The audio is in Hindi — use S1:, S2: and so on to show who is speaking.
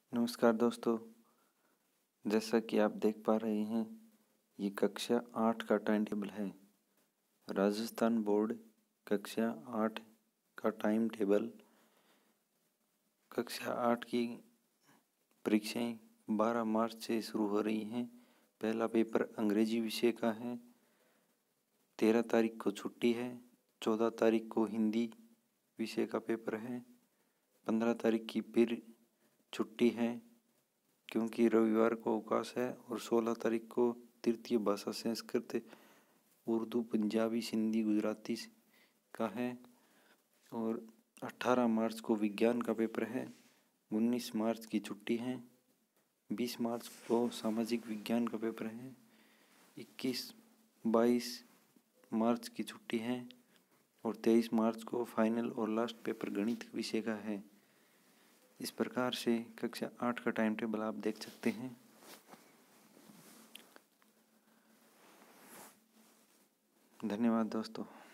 S1: नमस्कार दोस्तों, जैसा कि आप देख पा रहे हैं, ये कक्षा 8 का टाइम टेबल है। राजस्थान बोर्ड कक्षा 8 का टाइम टेबल। कक्षा 8 की परीक्षाएं 12 मार्च से शुरू हो रही हैं। पहला पेपर अंग्रेजी विषय का है। 13 तारीख को छुट्टी है। 14 तारीख को हिंदी विषय का पेपर है। 15 तारीख की फिर छुट्टी है क्योंकि रविवार को अवकाश है। और 16 तारीख को तृतीय भाषा संस्कृत, उर्दू, पंजाबी, सिंधी, गुजराती का है। और 18 मार्च को विज्ञान का पेपर है। 19 मार्च की छुट्टी है। 20 मार्च को सामाजिक विज्ञान का पेपर है। 21-22 मार्च की छुट्टी है। और 23 मार्च को फाइनल और लास्ट पेपर गणित विषय का है। इस प्रकार से कक्षा 8 का टाइम टेबल आप देख सकते हैं। धन्यवाद दोस्तों।